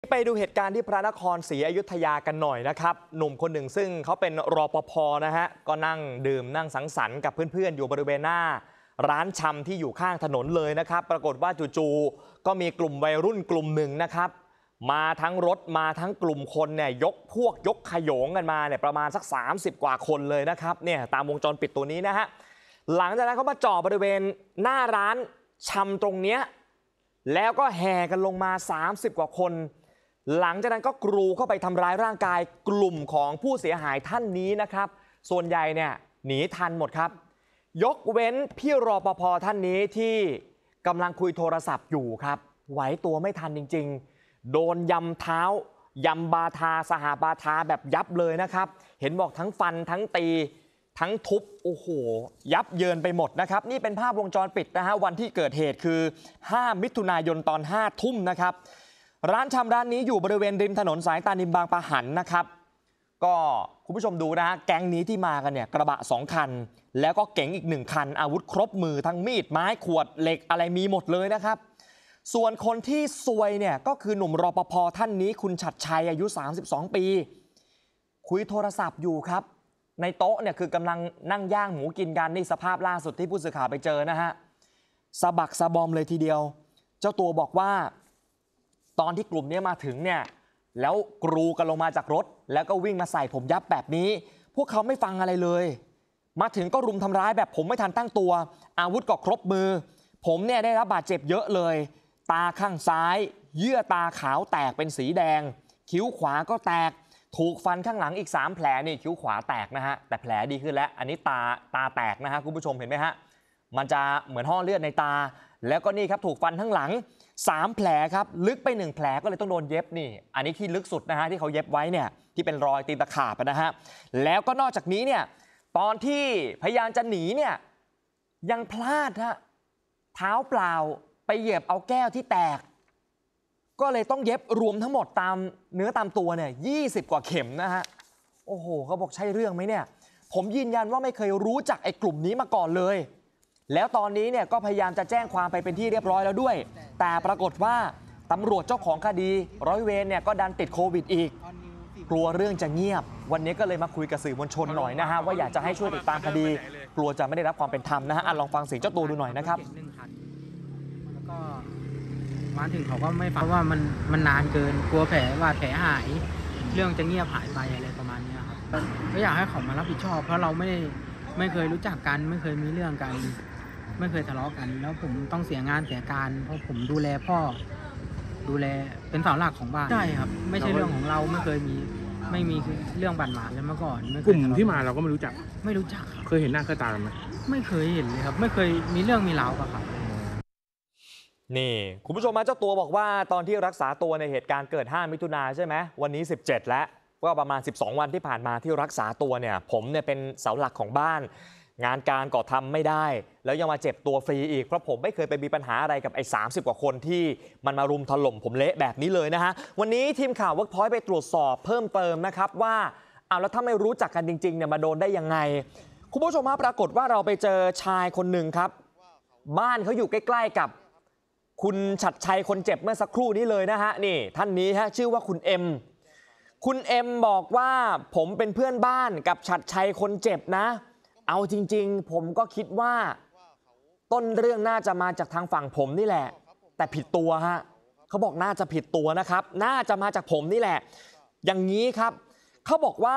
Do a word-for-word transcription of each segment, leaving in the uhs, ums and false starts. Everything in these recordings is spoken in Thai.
ไปดูเหตุการณ์ที่พระนครศรีอยุธยากันหน่อยนะครับหนุ่มคนหนึ่งซึ่งเขาเป็นรปภ.นะฮะก็นั่งดื่มนั่งสังสรรค์กับเพื่อนๆอยู่บริเวณหน้าร้านชำที่อยู่ข้างถนนเลยนะครับปรากฏว่าจู่ๆก็มีกลุ่มวัยรุ่นกลุ่มหนึ่งนะครับมาทั้งรถมาทั้งกลุ่มคนเนี่ยยกพวกยกขโยงกันมาเนี่ยประมาณสักสามสิบกว่าคนเลยนะครับเนี่ยตามวงจรปิดตัวนี้นะฮะหลังจากนั้นเขามาจ่อบริเวณหน้าร้านชำตรงเนี้ยแล้วก็แห่กันลงมาสามสิบกว่าคนหลังจากนั้นก็กรูเข้าไปทำร้ายร่างกายกลุ่มของผู้เสียหายท่านนี้นะครับส่วนใหญ่เนี่ยหนีทันหมดครับยกเว้นพี่รปภ.ท่านนี้ที่กำลังคุยโทรศัพท์อยู่ครับไหวตัวไม่ทันจริงๆโดนยำเท้ายำบาทาสหบาทาแบบยับเลยนะครับเห็นบอกทั้งฟันทั้งตีทั้งทุบโอ้โหยับเยินไปหมดนะครับนี่เป็นภาพวงจรปิดนะฮะวันที่เกิดเหตุคือห้ามิถุนายนตอนห้าทุ่มนะครับร้านชำร้านนี้อยู่บริเวณริมถนนสายตานิมบางปะหันนะครับก็คุณผู้ชมดูนะฮะแก๊งนี้ที่มากันเนี่ยกระบะสองคันแล้วก็เก๋งอีกหนึ่งคันอาวุธครบมือทั้งมีดไม้ขวดเหล็กอะไรมีหมดเลยนะครับส่วนคนที่ซวยเนี่ยก็คือหนุ่มรปภ.ท่านนี้คุณฉัตรชัยอายุสามสิบสองปีคุยโทรศัพท์อยู่ครับในโต๊ะเนี่ยคือกำลังนั่งย่างหมูกินกันนี่สภาพล่าสุดที่ผู้สื่อข่าวไปเจอนะฮะสะบักสะบอมเลยทีเดียวเจ้าตัวบอกว่าตอนที่กลุ่มนี้มาถึงเนี่ยแล้วกรูกันลงมาจากรถแล้วก็วิ่งมาใส่ผมยับแบบนี้พวกเขาไม่ฟังอะไรเลยมาถึงก็รุมทำร้ายแบบผมไม่ทันตั้งตัวอาวุธก็ครบมือผมเนี่ยได้รับบาดเจ็บเยอะเลยตาข้างซ้ายเยื่อตาขาวแตกเป็นสีแดงคิ้วขวาก็แตกถูกฟันข้างหลังอีกสามแผลนี่คิ้วขวาแตกนะฮะแต่แผลดีขึ้นแล้วอันนี้ตาตาแตกนะฮะคุณผู้ชมเห็นไหมฮะมันจะเหมือนห่อเลือดในตาแล้วก็นี่ครับถูกฟันข้างหลังสามแผลครับลึกไปหนึ่งแผลก็เลยต้องโดนเย็บนี่อันนี้ที่ลึกสุดนะฮะที่เขาเย็บไว้เนี่ยที่เป็นรอยตีนตะขาบนะฮะแล้วก็นอกจากนี้เนี่ยตอนที่พยายามจะหนีเนี่ยยังพลาดฮะเท้าเปล่าไปเหยียบเอาแก้วที่แตกก็เลยต้องเย็บรวมทั้งหมดตามเนื้อตามตัวเนี่ยยี่สิบกว่าเข็มนะฮะโอ้โหเขาบอกใช่เรื่องไหมเนี่ยผมยืนยันว่าไม่เคยรู้จักไอ้กลุ่มนี้มาก่อนเลยแล้วตอนนี้เนี่ยก็พยายามจะแจ้งความไปเป็นที่เรียบร้อยแล้วด้วยแต่ปรากฏว่าตำรวจเจ้าของคดีร้อยเวรเนี่ยก็ดันติดโควิดอีกกลัวเรื่องจะเงียบวันนี้ก็เลยมาคุยกับสื่อมวลชนหน่อยนะฮะว่าอยากจะให้ช่วยติดตามคดีกลัวจะไม่ได้รับความเป็นธรรมนะฮะลองฟังเสียงเจ้าตัวดูหน่อยนะครับแล้วก็มาถึงเขาก็ไม่ฟังว่ามันมันนานเกินกลัวแผลว่าแผลหายเรื่องจะเงียบหายไปอะไรประมาณนี้ครับก็อยากให้เขามารับผิดชอบเพราะเราไม่ไม่เคยรู้จักกันไม่เคยมีเรื่องกันไม่เคยทะเลาะกันแล้วผมต้องเสียงานเสียการเพราะผมดูแลพ่อดูแลเป็นเสาหลักของบ้านใช่ครับไม่ใช่เรื่องของเราไม่เคยมีไม่มีเรื่องบาดหมางเลยเมื่อก่อนกลุ่มที่มาเราก็ไม่รู้จักไม่รู้จักเคยเห็นหน้าเคยตากันไหมไม่เคยเห็นเลยครับไม่เคยมีเรื่องมีราวกับเขานี่คุณผู้ชมมาเจ้าตัวบอกว่าตอนที่รักษาตัวในเหตุการณ์เกิดห้ามิถุนายนใช่ไหมวันนี้สิบเจ็ดแล้วก็ประมาณสิบสองวันที่ผ่านมาที่รักษาตัวเนี่ยผมเนี่ยเป็นเสาหลักของบ้านงานการก็ทำไม่ได้แล้วยังมาเจ็บตัวฟรีอีกเพราะผมไม่เคยไปมีปัญหาอะไรกับไอ้สามสิบกว่าคนที่มันมารุมถล่มผมเละแบบนี้เลยนะฮะวันนี้ทีมข่าว Workpoint ไปตรวจสอบเพิ่มเติมนะครับว่าเอาแล้วถ้าไม่รู้จักกันจริงๆเนี่ยมาโดนได้ยังไงคุณผู้ชมมาปรากฏว่าเราไปเจอชายคนหนึ่งครับบ้านเขาอยู่ใกล้ๆกับคุณฉัตรชัยคนเจ็บเมื่อสักครู่นี้เลยนะฮะนี่ท่านนี้ฮะชื่อว่าคุณเอ็มคุณเอ็มบอกว่าผมเป็นเพื่อนบ้านกับฉัตรชัยคนเจ็บนะเอาจริงๆผมก็คิดว่าต้นเรื่องน่าจะมาจากทางฝั่งผมนี่แหละแต่ผิดตัวฮะเขาบอกน่าจะผิดตัวนะครับน่าจะมาจากผมนี่แหละอย่างนี้ครับเขาบอกว่า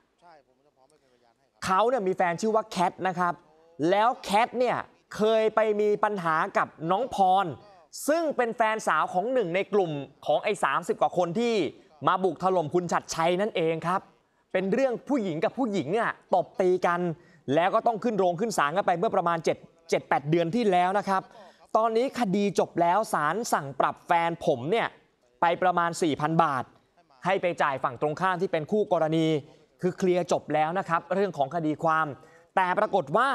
เขาเนี่ยมีแฟนชื่อว่าแคทนะครับแล้วแคทเนี่ยเคยไปมีปัญหากับน้องพรซึ่งเป็นแฟนสาวของหนึ่งในกลุ่มของไอ้สามสิบกว่าคนที่มาบุกถล่มคุณฉัตรชัยนั่นเองครับเป็นเรื่องผู้หญิงกับผู้หญิงเนี่ยตบตีกันแล้วก็ต้องขึ้นโรงขึ้นศาลกันไปเมื่อประมาณเจ็ด เจ็ด แปดเดือนที่แล้วนะครับตอนนี้คดีจบแล้วศาลสั่งปรับแฟนผมเนี่ยไปประมาณ สี่พัน บาทให้ไปจ่ายฝั่งตรงข้ามที่เป็นคู่กรณีคือเคลียร์จบแล้วนะครับเรื่องของคดีความแต่ปรากฏว่า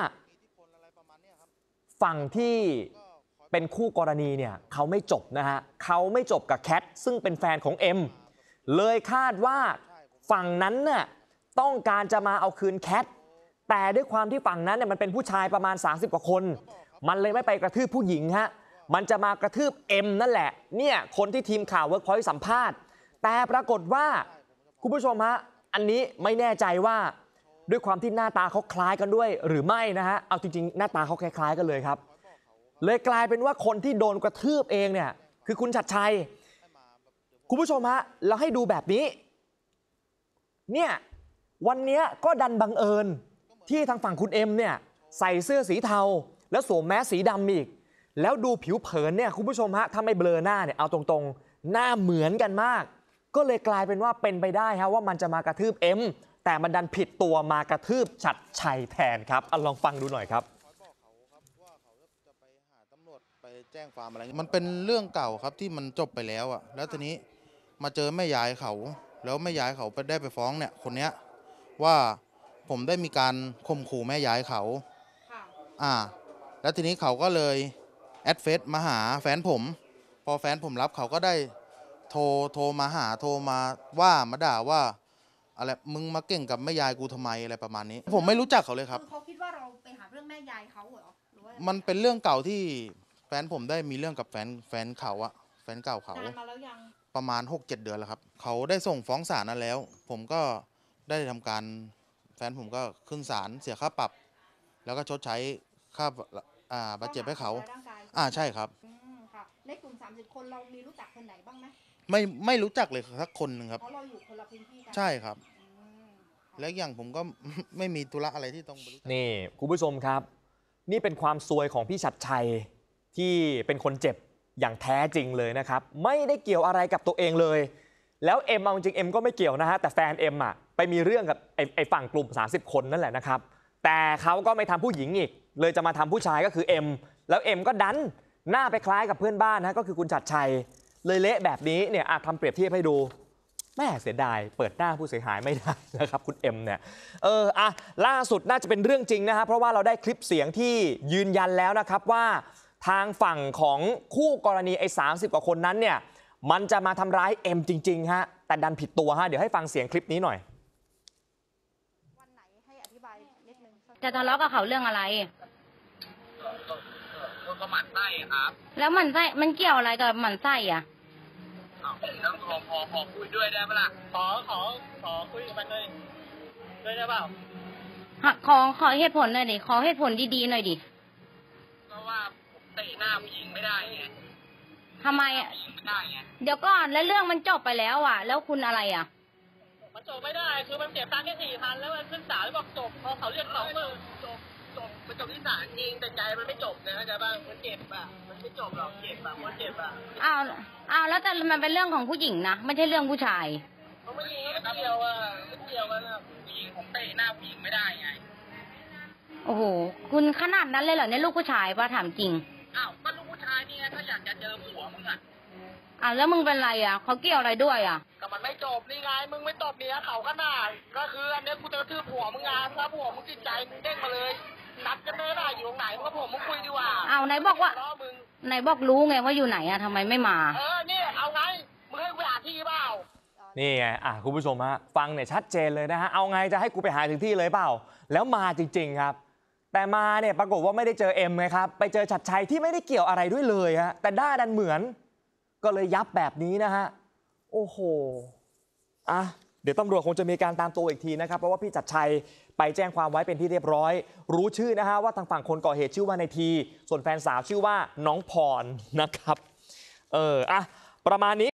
ฝั่งที่เป็นคู่กรณีเนี่ยเขาไม่จบนะฮะเขาไม่จบกับแคทซึ่งเป็นแฟนของเอ็มเลยคาดว่าฝั่งนั้นน่ะต้องการจะมาเอาคืนแคทแต่ด้วยความที่ฝั่งนั้นเนี่ยมันเป็นผู้ชายประมาณสามสิบกว่าคนมันเลยไม่ไปกระทืบผู้หญิงฮะมันจะมากระทืบเอ็มนั่นแหละเนี่ยคนที่ทีมข่าว Workpoint สัมภาษณ์แต่ปรากฏว่าคุณผู้ชมฮะอันนี้ไม่แน่ใจว่าด้วยความที่หน้าตาเขาคล้ายกันด้วยหรือไม่นะฮะเอาจริงๆหน้าตาเขาคล้ายๆกันเลยครับเลยกลายเป็นว่าคนที่โดนกระทืบเองเนี่ยคือคุณชัดชัยคุณผู้ชมฮะเราให้ดูแบบนี้เนี่ยวันนี้ก็ดันบังเอิญที่ทางฝั่งคุณเอ็มเนี่ยใส่เสื้อสีเทาแล้วสวมแมสสีดำอีกแล้วดูผิวเผินเนี่ยคุณผู้ชมฮะถ้าไม่เบลอหน้าเนี่ยเอาตรงๆหน้าเหมือนกันมากก็เลยกลายเป็นว่าเป็นไปได้ฮะว่ามันจะมากระทืบเอ็มแต่มันดันผิดตัวมากระทืบชัดชัยแทนครับเอาลองฟังดูหน่อยครับไปแจ้งความอะไรมันเป็นเรื่องเก่าครับที่มันจบไปแล้วอ่ะแล้วทีนี้มาเจอแม่ยายเขาแล้วแม่ยายเขาไปได้ไปฟ้องเนี่ยคนเนี้ยว่าผมได้มีการข่มขู่แม่ยายเขาอ่าแล้วทีนี้เขาก็เลยแอดเฟซมาหาแฟนผมพอแฟนผมรับเขาก็ได้โทรโทรมาหาโทรมาว่ามาด่าว่าอะไรมึงมาเก่งกับแม่ยายกูทำไมอะไรประมาณนี้ผมไม่รู้จักเขาเลยครับเขาคิดว่าเราไปหาเรื่องแม่ยายเขาเหรอหรือว่ามันเป็นเรื่องเก่าที่แฟนผมได้มีเรื่องกับแฟนแฟนเขาอะแฟนเก่าเขานานมาแล้วยังประมาณ หกเจ็ด เดือนแล้วครับเขาได้ส่งฟ้องศาลนั้นแล้วผมก็ได้ทำการแฟนผมก็ขึ้นศาลเสียค่าปรับแล้วก็ชดใช้ค่าอ่าบาดเจ็บให้เขาอ่าใช่ครับอืมค่ะในกลุ่มสามสิบคนเรามีรู้จักคนไหนบ้างไหมไม่ไม่รู้จักเลยสักคนหนึ่งครับเพราะเราอยู่คนละพื้นที่กันใช่ครับและอย่างผมก็ ไม่มีธุระอะไรที่ต้องรู้จักนี่คุณผู้ชมครับนี่เป็นความซวยของพี่ชัดชัยที่เป็นคนเจ็บอย่างแท้จริงเลยนะครับไม่ได้เกี่ยวอะไรกับตัวเองเลยแล้วเอ็มเอาจริงเอ็มก็ไม่เกี่ยวนะฮะแต่แฟนเอ็มอ่ะไปมีเรื่องกับไอ้ไอ้ฝั่งกลุ่มสามสิบคนนั่นแหละนะครับแต่เขาก็ไม่ทำผู้หญิงอีกเลยจะมาทำผู้ชายก็คือเอ็มแล้วเอ็มก็ดันหน้าไปคล้ายกับเพื่อนบ้านนะก็คือคุณชัดชัยเลยเละแบบนี้เนี่ยอาจทำเปรียบเทียบให้ดูแม่เสียดายเปิดหน้าผู้เสียหายไม่ได้นะครับคุณเอ็มเนี่ยเอออ่ะล่าสุดน่าจะเป็นเรื่องจริงนะครับเพราะว่าเราได้คลิปเสียงที่ยืนยันแล้วนะครับว่าทางฝั่งของคู่กรณีไอ้สามสิบกว่าคนนั้นเนี่ยมันจะมาทำร้ายเอ็มจริงๆฮะแต่ดันผิดตัวฮะเดี๋ยวให้ฟังเสียงคลิปนี้หน่อยวันไหนให้อธิบายนิดนึงจะทะเลาะกับเขาเรื่องอะไรก็หมั่นไส้ครับแล้วหมั่นไส้มันเกี่ยวอะไรกับหมั่นไส้อ่ะต้องขอขอขอคุยด้วยได้ปะล่ะขอขอขอคุยกับมันเลยด้วยได้เปล่าขอขอเหตุผลหน่อยดิขอเหตุผลดีๆหน่อยดิเพราะว่าผมเตะหน้าผู้หญิงไม่ได้ไงทำไมอ่ะไม่ได้ไงเดี๋ยวก่อนแล้วเรื่องมันจบไปแล้วอ่ะแล้วคุณอะไรอ่ะมันจบไม่ได้คือมันเสียตังค์แค่สี่พันแล้วมันขึ้นศาลบอกจบพอเขาเรียกสองหมื่นจบจบมันจบที่ศาลจริงแต่ใจมันไม่จบนะเข้าใจป่ะมันเจ็บอ่ะมันไม่จบหรอกเจ็บอ่ะมันเจ็บอ่ะอ้าวอ้าวแล้วแต่มันเป็นเรื่องของผู้หญิงนะไม่ใช่เรื่องผู้ชายเขาไม่เกี่ยวอ่ะไม่เกี่ยวกันอ่ะผู้หญิงผมเตะหน้าผู้หญิงไม่ได้ไงโอ้โหคุณขนาดนั้นเลยเหรอเนี่ยลูกผู้ชายป่ะถามจริงอ้าวก็ลูกผู้ชายนี่ไงถ้าอยากจะเจอผัวมึงอ่ะอ้าวแล้วมึงเป็นไรอ่ะเขาเกี่ยวอะไรด้วยอ่ะก็มันไม่จบนี่ไงมึงไม่จบเนี่ยเขาขนาดก็คืออันนี้กูจะทื่อผัวมึงงานถ้าผัวมึงจิตใจมึงเด้งมาเลยนัดกันไม่ได้อยู่ตรงไหนมึงกับผมมึงคุยดีกว่าอ้าวไหนบอกว่าไหนบอกรู้ไงว่าอยู่ไหนอ่ะทำไมไม่มาเออนี่เอาไงมึงให้กูหาที่เปล่านี่ไงอ่ะคุณผู้ชมฮะฟังเนี่ยชัดเจนเลยนะฮะเอาไงจะให้กูไปหาถึงที่เลยเปล่าแล้วมาจริงๆครับแต่มาเนี่ยปรากฏว่าไม่ได้เจอเอ็มไงครับไปเจอชัดชัยที่ไม่ได้เกี่ยวอะไรด้วยเลยฮะแต่ด้าดันเหมือนก็เลยยับแบบนี้นะฮะโอ้โหอ่ะเดี๋ยวตำรวจคงจะมีการตามตัวอีกทีนะครับเพราะว่าพี่ชัดชัยไปแจ้งความไว้เป็นที่เรียบร้อยรู้ชื่อนะฮะว่าทางฝั่งคนก่อเหตุชื่อว่านายทีส่วนแฟนสาวชื่อว่าน้องพรนะครับเอออ่ะประมาณนี้